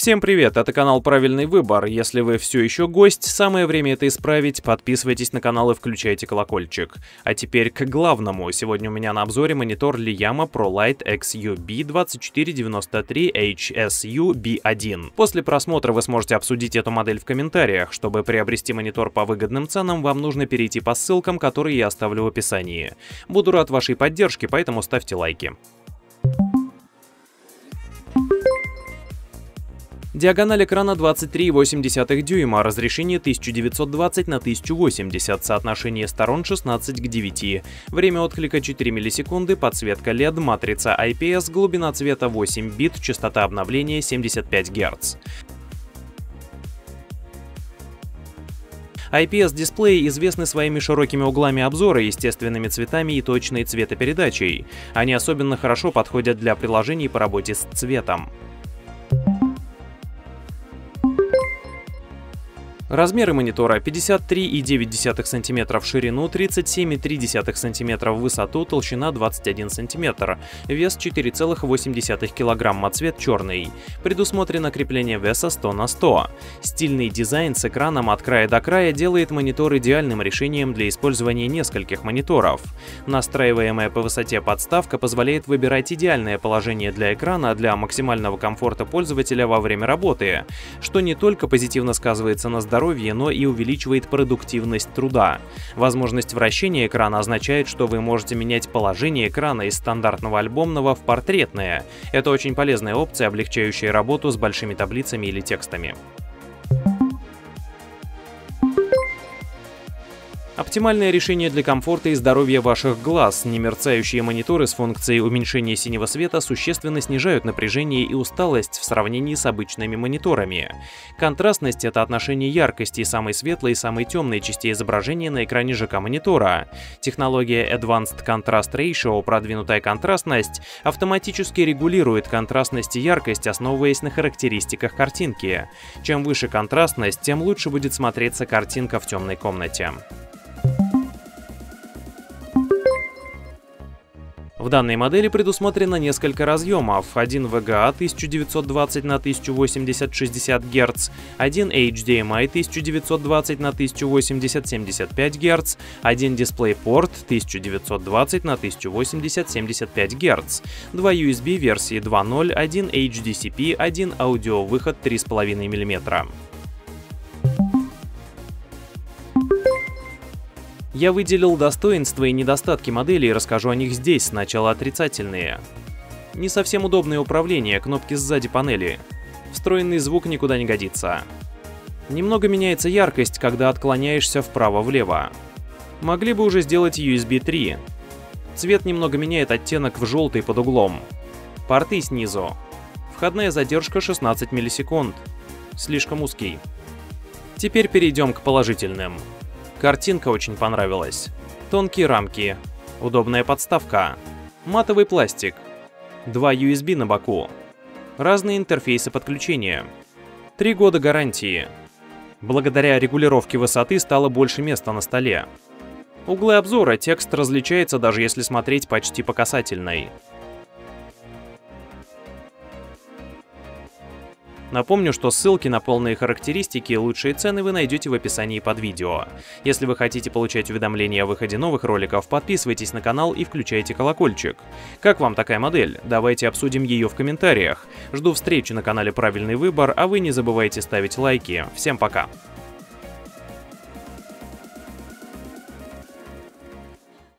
Всем привет, это канал Правильный Выбор. Если вы все еще гость, самое время это исправить. Подписывайтесь на канал и включайте колокольчик. А теперь к главному. Сегодня у меня на обзоре монитор Liyama ProLight XUB2493HSU-B1. После просмотра вы сможете обсудить эту модель в комментариях. Чтобы приобрести монитор по выгодным ценам, вам нужно перейти по ссылкам, которые я оставлю в описании. Буду рад вашей поддержке, поэтому ставьте лайки. Диагональ экрана 23,8 дюйма, разрешение 1920 на 1080, соотношение сторон 16 к 9, время отклика 4 миллисекунды, подсветка LED, матрица IPS, глубина цвета 8 бит, частота обновления 75 Гц. IPS-дисплеи известны своими широкими углами обзора, естественными цветами и точной цветопередачей. Они особенно хорошо подходят для приложений по работе с цветом. Размеры монитора 53,9 см в ширину, 37,3 см в высоту, толщина 21 см, вес 4,8 кг, цвет черный. Предусмотрено крепление веса 100 на 100. Стильный дизайн с экраном от края до края делает монитор идеальным решением для использования нескольких мониторов. Настраиваемая по высоте подставка позволяет выбирать идеальное положение для экрана для максимального комфорта пользователя во время работы, что не только позитивно сказывается на здоровье, но и увеличивает продуктивность труда. Возможность вращения экрана означает, что вы можете менять положение экрана из стандартного альбомного в портретное. Это очень полезная опция, облегчающая работу с большими таблицами или текстами. Оптимальное решение для комфорта и здоровья ваших глаз. Немерцающие мониторы с функцией уменьшения синего света существенно снижают напряжение и усталость в сравнении с обычными мониторами. Контрастность — это отношение яркости самой светлой и самой темной части изображения на экране ЖК-монитора. Технология Advanced Contrast Ratio, продвинутая контрастность, автоматически регулирует контрастность и яркость, основываясь на характеристиках картинки. Чем выше контрастность, тем лучше будет смотреться картинка в темной комнате. В данной модели предусмотрено несколько разъемов: один VGA 1920 на 1080-60 Гц, один HDMI 1920 на 1080-75 Гц, один DisplayPort 1920 на 1080-75 Гц, два USB версии 2.0, один HDCP, один аудиовыход 3,5 мм. Я выделил достоинства и недостатки модели и расскажу о них здесь, сначала отрицательные. Не совсем удобное управление, кнопки сзади панели. Встроенный звук никуда не годится. Немного меняется яркость, когда отклоняешься вправо-влево. Могли бы уже сделать USB 3. Цвет немного меняет оттенок в желтый под углом. Порты снизу. Входная задержка 16 миллисекунд. Слишком узкий. Теперь перейдем к положительным. Картинка очень понравилась. Тонкие рамки, удобная подставка, матовый пластик, два USB на боку, разные интерфейсы подключения, 3 года гарантии. Благодаря регулировке высоты стало больше места на столе. Углы обзора, текст различается, даже если смотреть почти по касательной. Напомню, что ссылки на полные характеристики и лучшие цены вы найдете в описании под видео. Если вы хотите получать уведомления о выходе новых роликов, подписывайтесь на канал и включайте колокольчик. Как вам такая модель? Давайте обсудим ее в комментариях. Жду встречи на канале Правильный Выбор, а вы не забывайте ставить лайки. Всем пока!